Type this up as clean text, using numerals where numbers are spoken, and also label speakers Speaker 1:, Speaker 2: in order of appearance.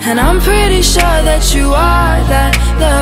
Speaker 1: And I'm pretty sure that you are that, the